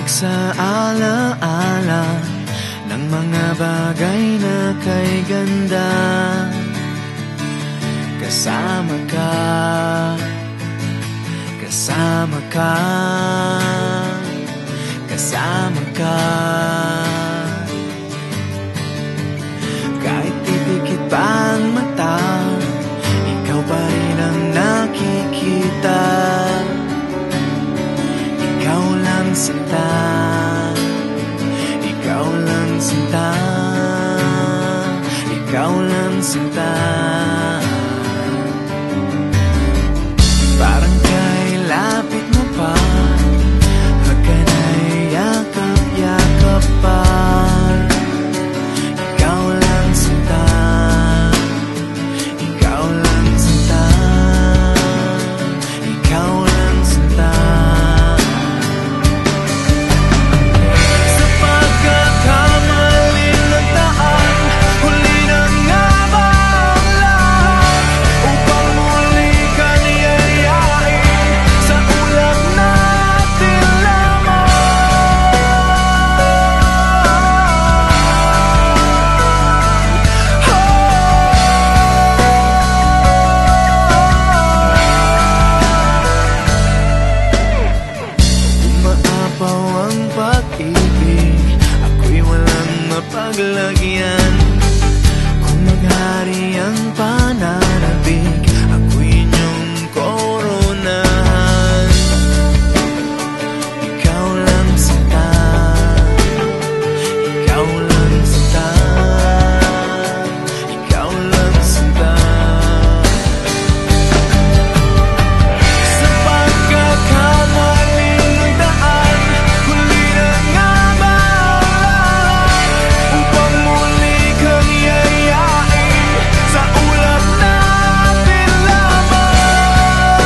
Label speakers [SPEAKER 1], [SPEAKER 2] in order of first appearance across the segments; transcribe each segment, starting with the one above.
[SPEAKER 1] sa alaala ng mga bagay na kay ganda. Kasama ka, kasama ka, kasama ka. Kahit pipikit pa ang mata, ikaw pa rin ang nakikita. Ikaw lang sinta, ikaw lang sinta, ikaw lang sinta. Parang kay lapit mo pa, hagkanay yakap-yakap pa. Ikaw lang sinta, ikaw lang sinta, ikaw lang sinta. Sa pagkakamaling nagdaan, huli na nga ba ang lahat? Upang muli ka niyayain sa ulap natin lamang. Umaapaw ang pag-ibig, ako'y walang mapaglagyan. Kung maghari ang pananabik, ako'y inyong koronahan. Ikaw lang sinta, ikaw lang sinta, ikaw lang sinta. Sa pagkakamaling nagdaan, huli na nga ba ang lahat? Upang muli kang yayain sa ulap natin lamang.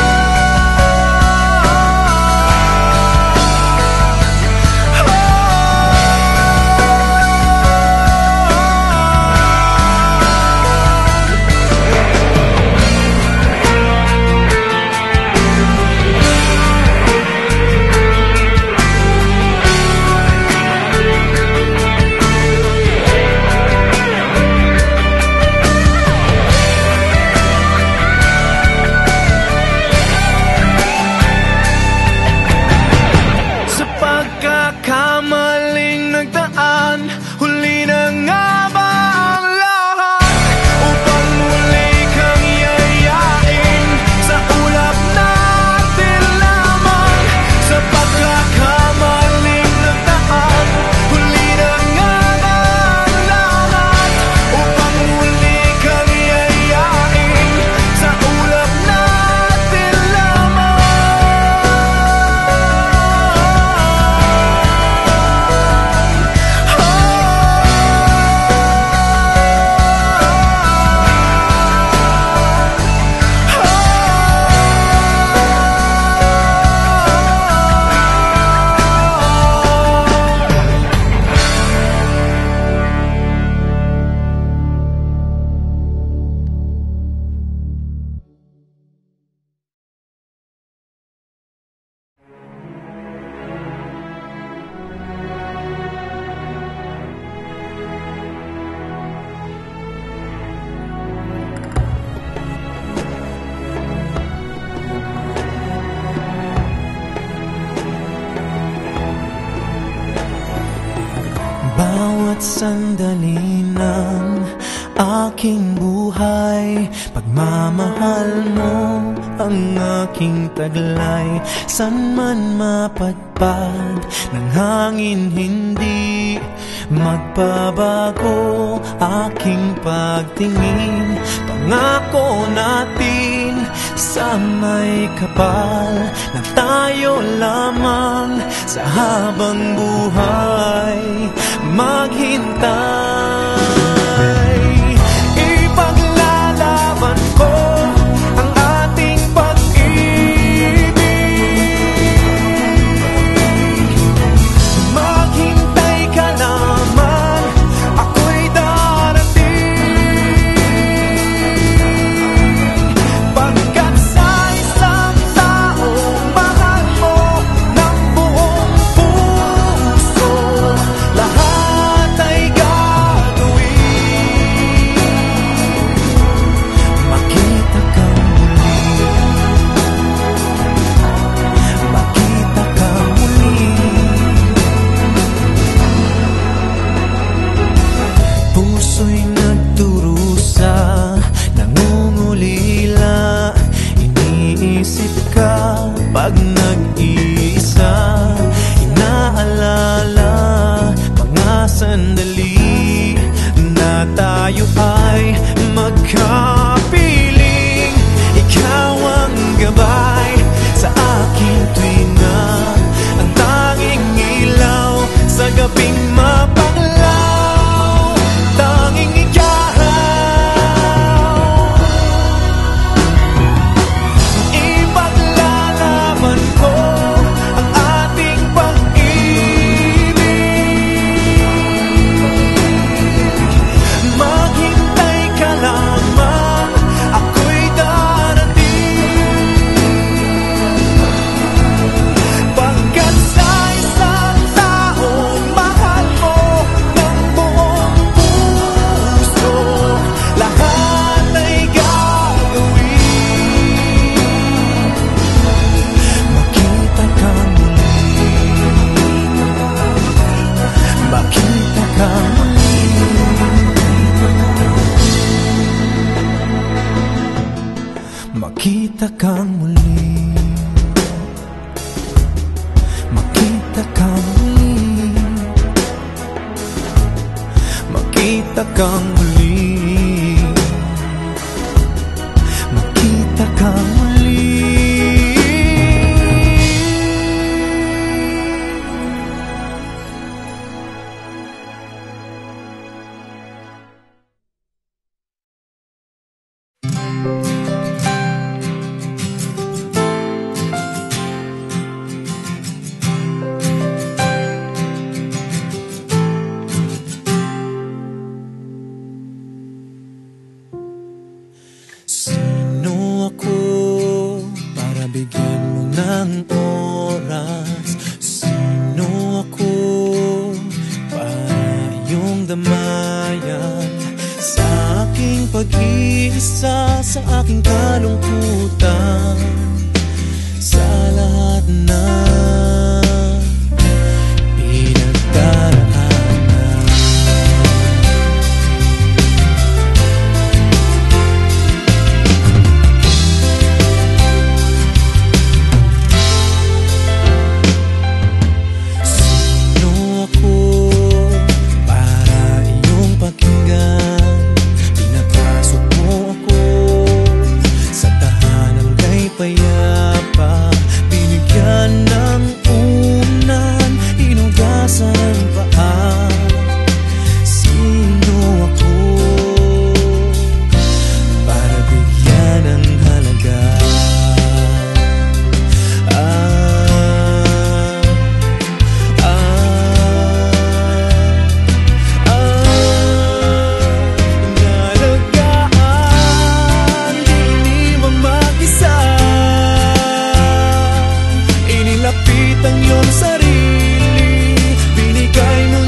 [SPEAKER 1] Sa pagkakamaling nagdaan, huli na nga ba ang lahat? Upang muli kang yayain sa ulap natin lamang. Sa pagkakamaling nagdaan, huli na nga ba ang lahat? Upang muli kang yayain sa ulap natin lamang. Bawat sandali ng aking buhay, pagmamahal mo ang aking taglay. San man mapadpad ng hangin, hindi magbabago aking pagtingin. Pangako natin sa may kapal na tayo lamang sa habang buhay maghintay. Ipaglalaban ko ang ating pag-ibig. Maghintay ka naman, ako'y darating. Pagkat sa isang taong mahal mo ng buong puso, sandali na tayo ay magkapiling. Ikaw ang gabay sa aking tuwina, ang tanging ilaw sa gabing mapanglaw. Tanging ikaw, ipaglalaban ko ang ating pag-ibig. Maghintay ka lamang, ako'y darating. Pagkat sa isang taong mahal mo ng buong puso, lahat ay gagawin. Makita ka muli, makita ka muli, makita kang muli, makita kang muli, makita kang muli, makita kang muli. Sino ako para bigyan mo ng oras? Sino ako para iyong damayan sa aking pag-iisa, sa aking kalungkutan, sa lahat na pinagdaraanan. Sino ako para iyong pakinggan? Pinapasok mo ako sa tahanan kay payapa, binigyan ng unan, hinugasan ang paa. Sino ako para bigyan ng halaga? Inalagaan, iniwang mag-isa, inilapit ang iyong sarili, binigay mo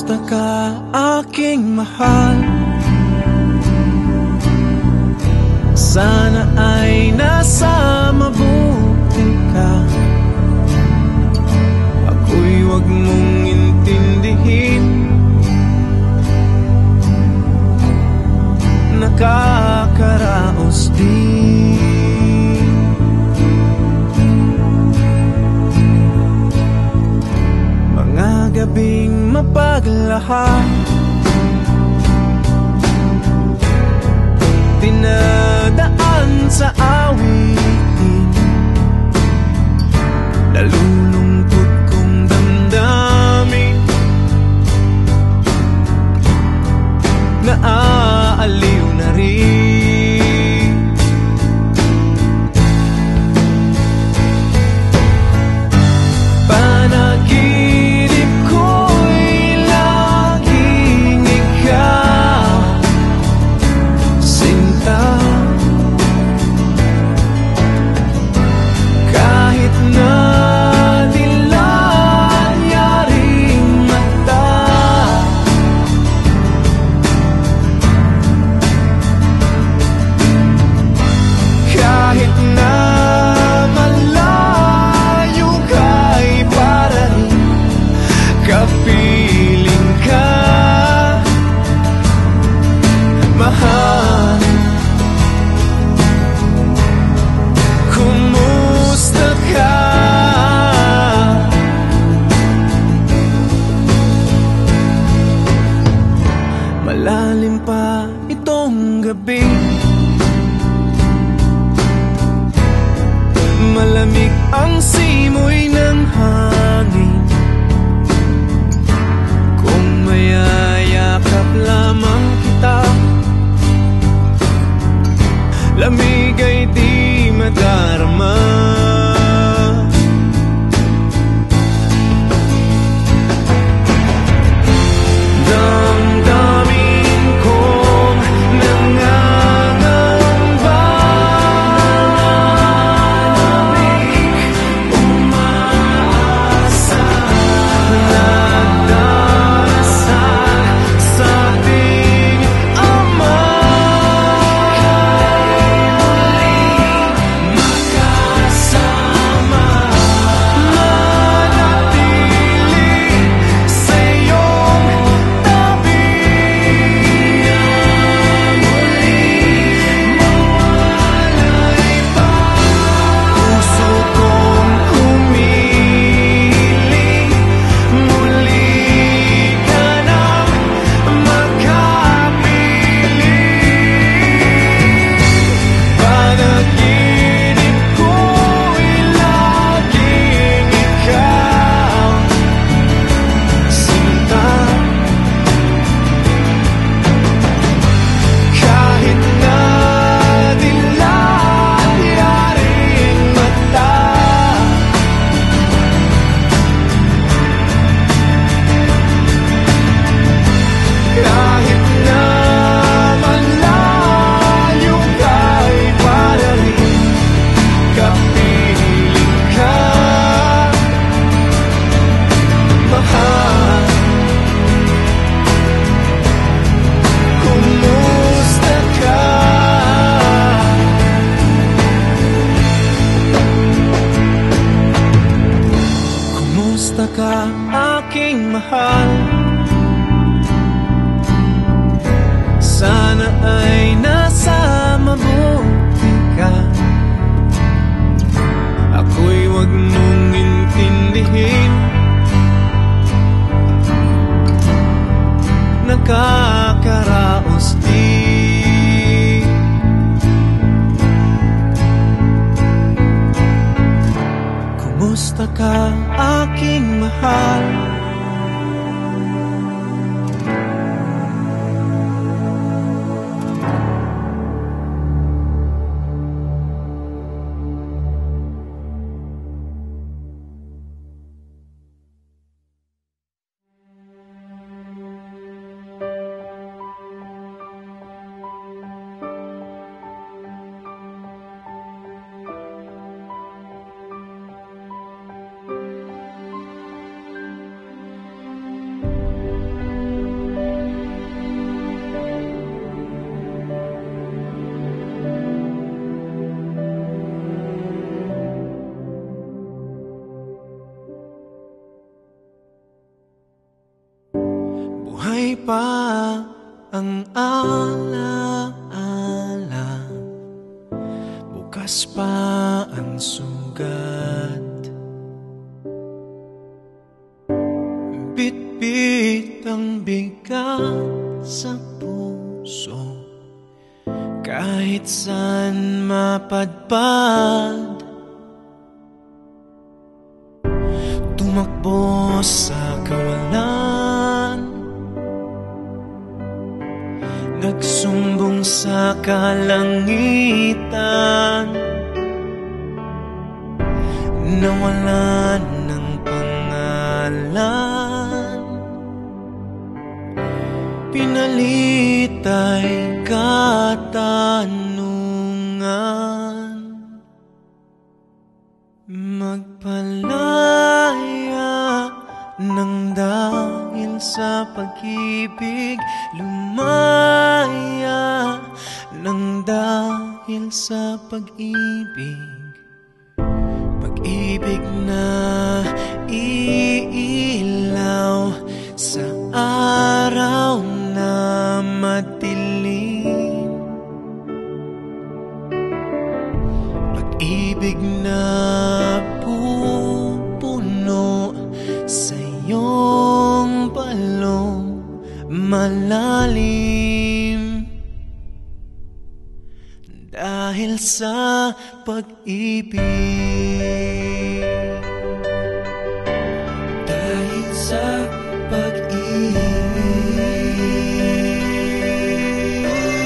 [SPEAKER 1] Kumusta ka, aking mahal? Sana ay nasa mabuti ka. Ako'y wag mong intindihin, nakakaraos din. Mga gabing mapaglahat, dinadaan sa awitin, nalulungkot kong damdamin, naaaliw na rin. Panaginip ko'y laging ikaw, sinta. Kahit na nilanyaring mata, kahit na malayo ka'y para rin kapiling ka, mahal. Kumusta ka? Malalim pa itong gabi, malamig ang simoy ng hangin. Kung mayayakap lamang kita, lamig ay di madarama. Damdamin kong nangangamba, umaasa, nagdarasal sa ating Ama. Makasama, manatili sa iyong tabi, mawalay pa. Puso kong humiling, muli ka nang makapiling. Panaginip ko'y laging ikaw, sinta. Kahit na nilanyaring mata, kahit na malayo ka'y para rin kapiling ka, mahal. Kumusta ka? Kumusta ka, aking mahal? Sana ay nasa mabuti ka. Ako'y wag mong intindihin, nakakaraos din. Kumusta ka, aking mahal? pa ang alaala, bukas pa ang sugat. Bit-bit ang bigat sa puso, kahit saan mapadpad. Tumakbo sa kawalan, nagsumbong sa kalangitan, nawalan ng pangalan, pinalit ay katanungan. Magpalaya nang dahil sa pag-ibig, lumaya nang dahil sa pag-ibig. Pag-ibig na iilaw sa araw na madilim, pag-ibig na pupuno sa iyong palong malalim. Dahil sa pag-ibig, dahil sa pag-ibig.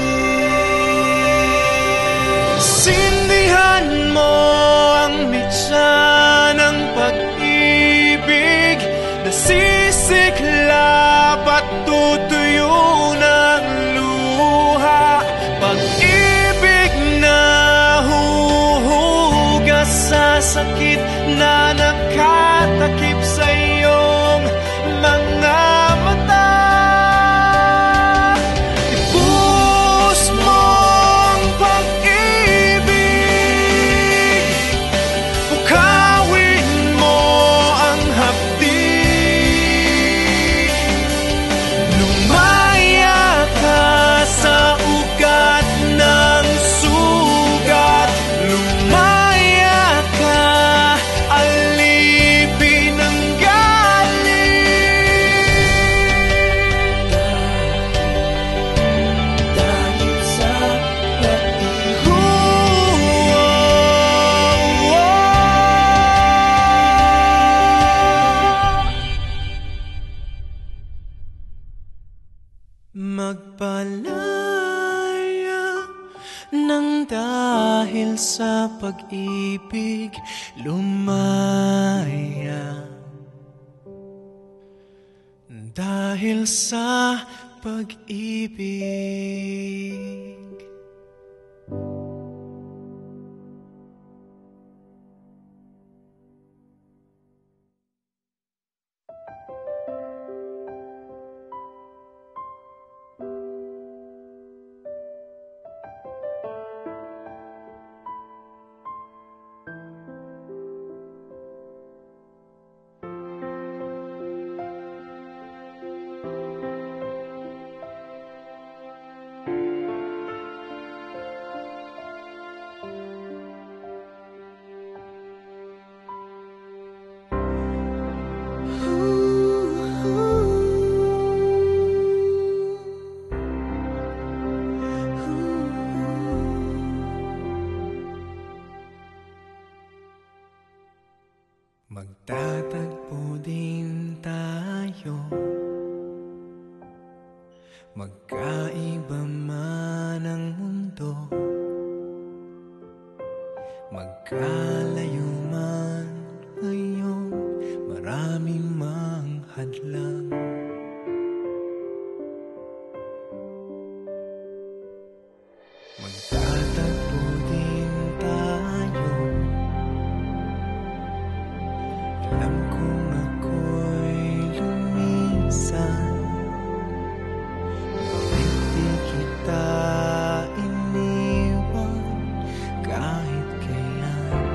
[SPEAKER 1] Sindihan mo ang mitsa ng pag-ibig, nasisiklab at tutuyo ng luha. Pag-ibig na huhugas sa sakit na nakatakip sa iyong mga mata. Ibuhos mo ang pag-ibig, bukawin mo ang hapdik, lumaya ka sa ugat ng sugat, lumaya ka, alipin ang galing. Dahil sa pag-ibig, magpalaya nang dahil sa pag-ibig, lumaya dahil sa pag-ibig. Magtatagpo din tayo, magkaiba man ang mundo, magkalayo man ngayon, marami mang hadlang. Magtatagpo din tayo, alam kong ako'y lumisan, ngunit di kita iniwan kahit kailan.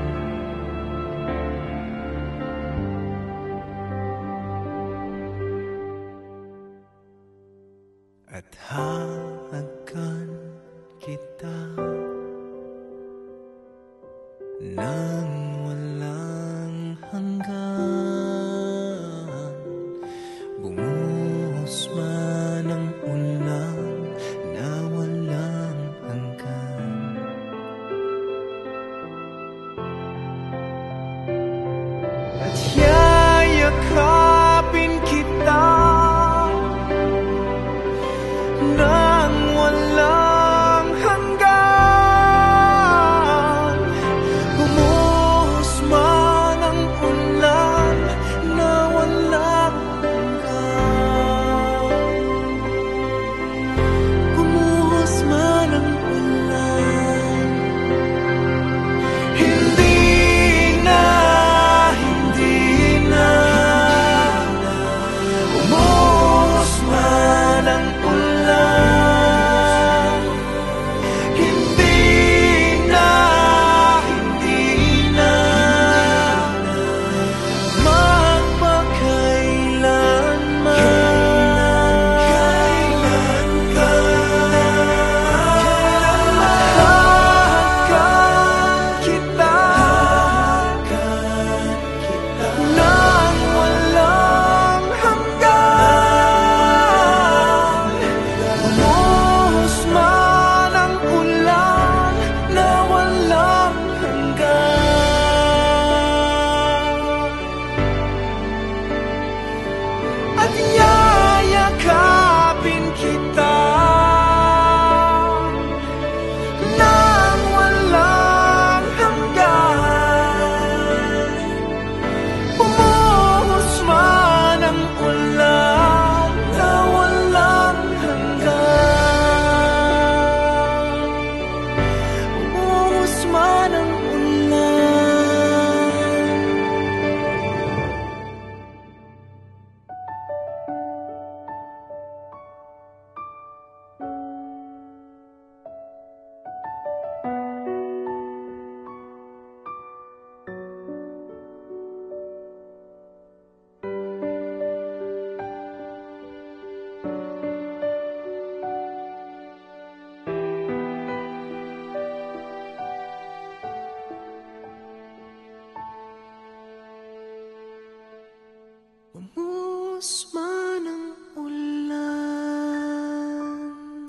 [SPEAKER 1] at hahagan kita nang walang hanggan. Bumuhos man ang ulan na walang hanggan. At yayakapin kita nang walang hanggan. Bumuhos man ang ulan na walang hanggan. Bumuhos man ang ulan. Hindi na bumuhos man ang ulan. Hindi na magpakailanman. Hahagan kita nang walang hanggan. Bumuhos man ang ulan na walang hanggan. At yayakapin kita nang walang hanggan. Bumuhos man ang ulan na walang hanggan. Bumuhos man ang ulan. Bumuhos man ang ulan.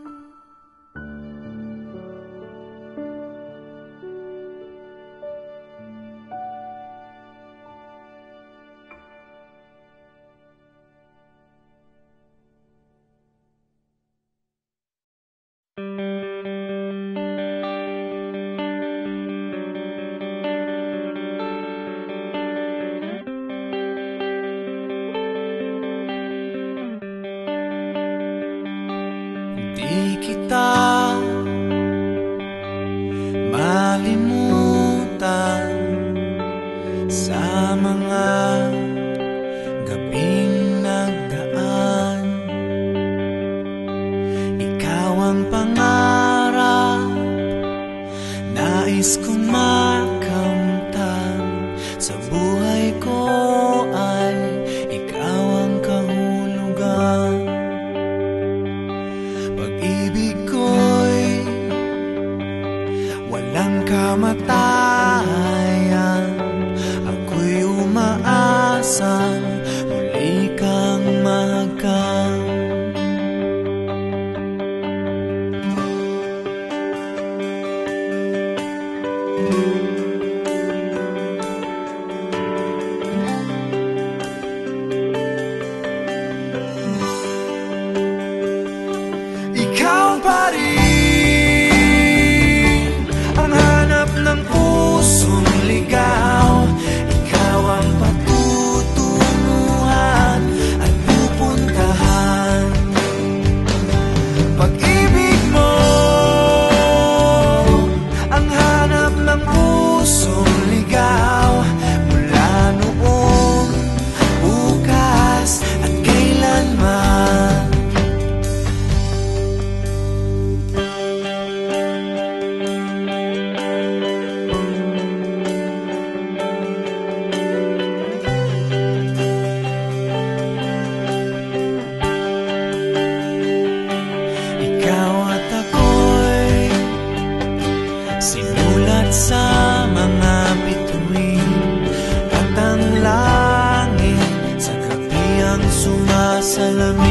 [SPEAKER 1] Di kita malimutan sa mga gabing nagdaan. Ikaw ang pangarap, nais kong makamtan. Sa buhay ko ay ikaw ang kahulugan. Pag-ibig ko'y walang kamatayan. Ako'y umaasang muli kang mahagkan.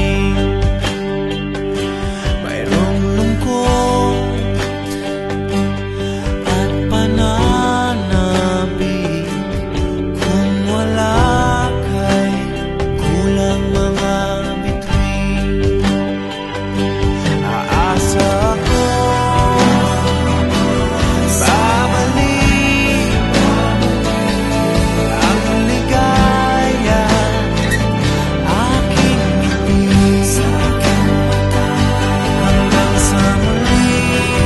[SPEAKER 1] mayroong lungkot at pananabik. Kung wala kay kulang mga bituin. Aasa ko babalik ang ligaya, aking ngiti hanggang sa muli.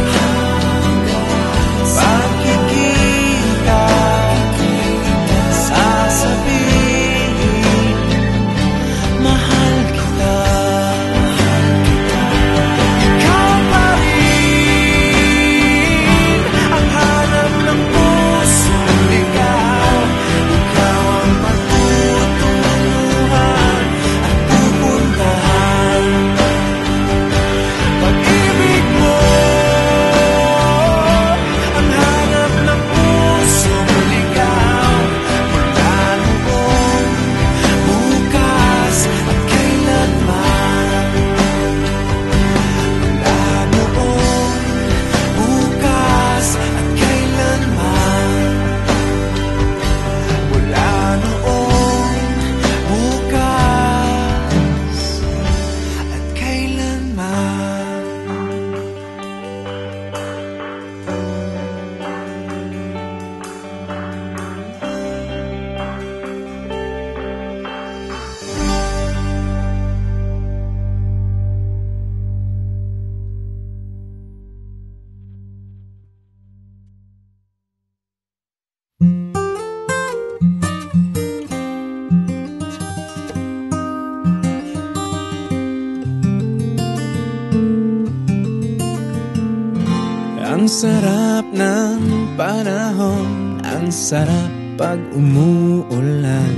[SPEAKER 1] Pagkikita, sasabihin, mahal kita. Ikaw pa rin ang hanap ng pusong ligaw. Ikaw ang matutunguhan at pupuntahan. Pag-ibig mo ang hanap ng pusong ligaw. Mula noon, bukas at kailanman. Mula noon, bukas at kailanman. Mula noon, bukas at kailanman. Ang sarap ng panahon, ang sarap pag umuulan.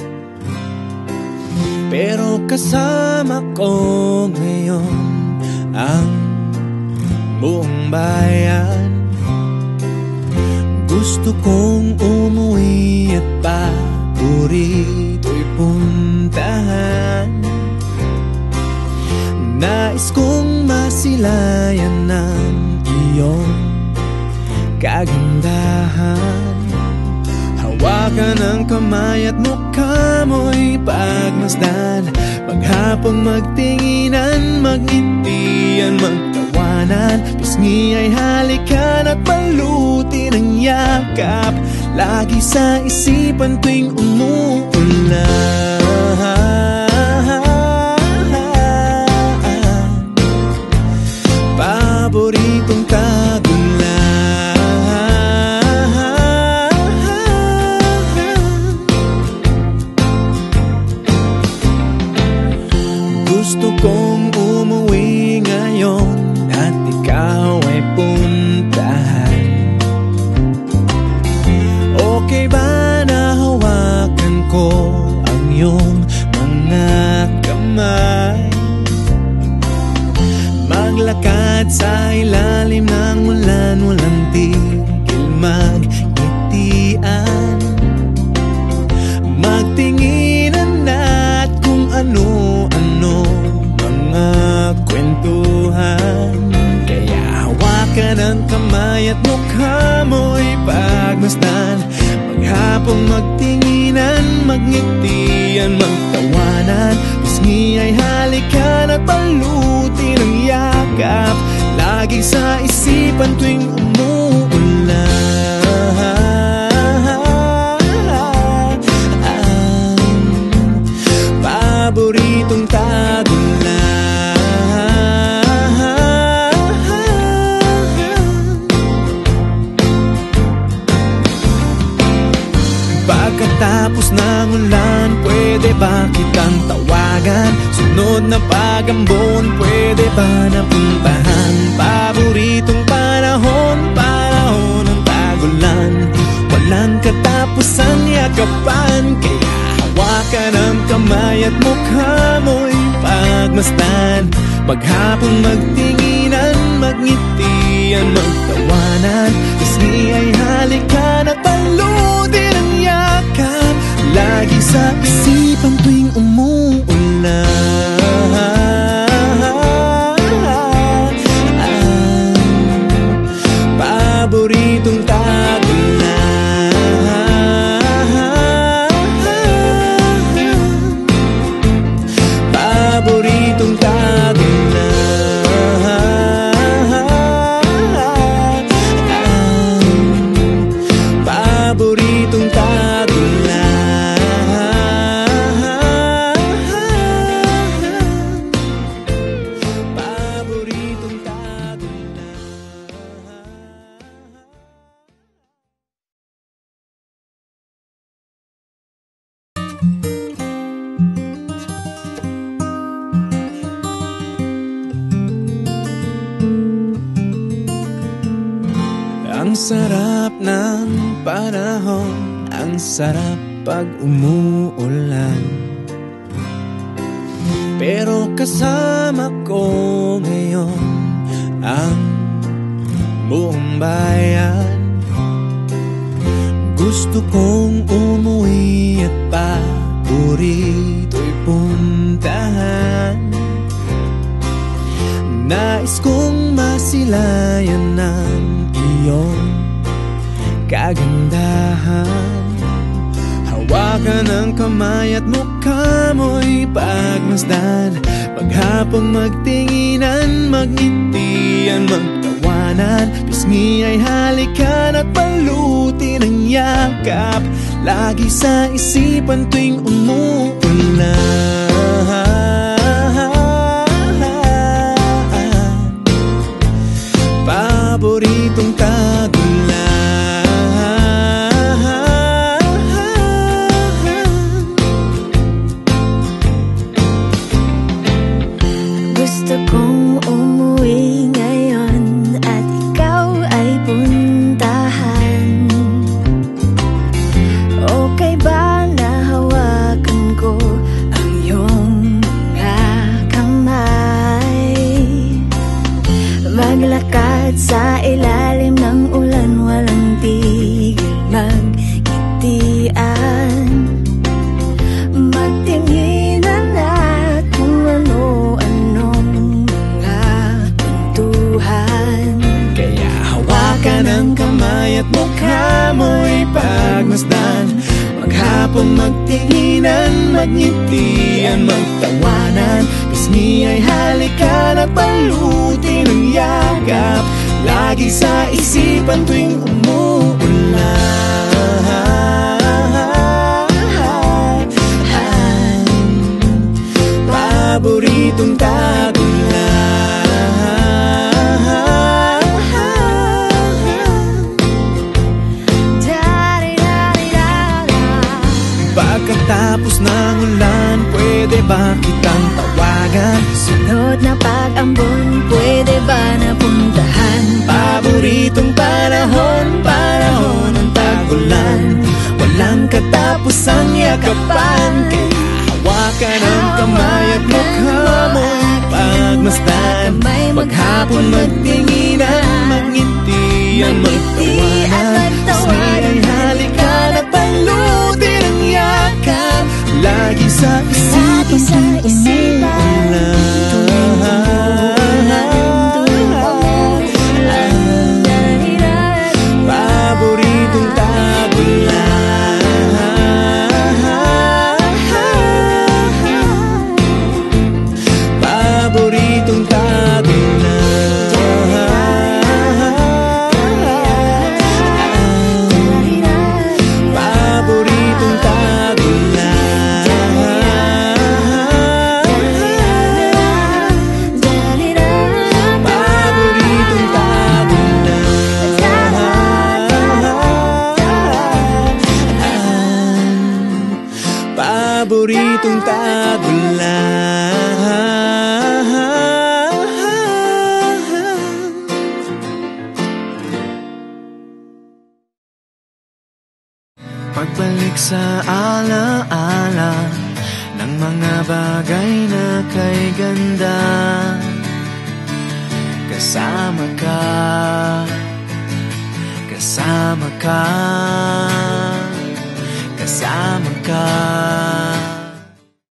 [SPEAKER 1] Pero kasama ko ngayon ang buong bayan. Gusto kong umuwi at paborito'y puntahan. Nais kong masilayan ng iyong kagandahan. Hawakan ang kamay at mukha mo'y pagmasdan. Maghapong magtinginan, magngitian, magtawanan. Pisngi ay halikan at balutin ang yakap. Lagi sa isipan tuwing umuulan. Paboritong tagulan. Gusto kong umuwi ngayon at ikaw ay puntahan. Okay ba na hawakan ko ang iyong mga kamay? Maglakad sa ilalim ng ulan, walang tigil magngitian. Magtinginan at kung ano-ano mga kwentuhan. Kaya hawakan ang kamay at mukha mo'y pagmasdan. Maghapong magtinginan, magngitian, magtawanan. Pisngi ay halikan at balutin ang yakap. Lagi sa isipan tuwing umuulan. Paboritong tagulan. Pagkatapos ng ulan, pwede ba kitang tawagan? Sunod na pag-ambon, pwede ba napuntahan? Paboritong panahon, panahon ng tagulan. Walang katapusan, yakapan. Kaya hawakan ang kamay at mukha mo'y pagmasdan. Paghapong magtinginan, magngitian, magtawanan. Pisngi ay halikan at balutin ang yakap. Lagi sa isipan tuwing umuulan. Ang sarap ng panahon, ang sarap pag umuulan. Pero kasama ko ngayon ang buong bayan. Gusto kong umuwi at paborito'y puntahan. Nais kong masilayan ng iyong kagandahan. Hawakan ang kamay at mukha mo'y pagmasdan. Maghapong magtinginan, magngitian, magtawanan. Pisngi ay halikan at balutin ang yakap. Lagi sa isipan tuwing umuulan. Paboritong tagulan.
[SPEAKER 2] Gusto kong umuwi ngayon at ikaw ay puntahan. Okay ba na hawakan ko ang iyong mga kamay? Maglakad sa ilalim ng ulan, walang tigil magngitian. Magtinginan at kung ano-anong mga kwentuhan.
[SPEAKER 1] Kaya hawakan ang kamay at mukha mo'y pagmasdan. Maghapong magtinginan, magngitian, magtawanan. Pisngi ay halikan at balutin ang yakap. Lagi sa isipan tuwing umuulan. Paboritong tagulan. Pagkatapos ng ulan, pwede ba kitang tawagan?
[SPEAKER 2] Sunod na pag-ambon, pwede ba napuntahan?
[SPEAKER 1] Paboritong panahon, panahon ng tag-ulan. Walang katapusang yakapan. Kaya hawakan ang kamay at mukha mo'y pagmasdan. Maghapon magtinginan, magngitian, magtawanan. Pisngi ay halikan at balutin ang yakap. Lagi sa isipan paboritong tagulan. Paboritong tagulan. Paboritong tagulan. Paboritong tagulan. Paboritong tagulan. Pagbalik sa alaala ng mga bagay na kay ganda. Kasama ka, kasama ka, kasama ka.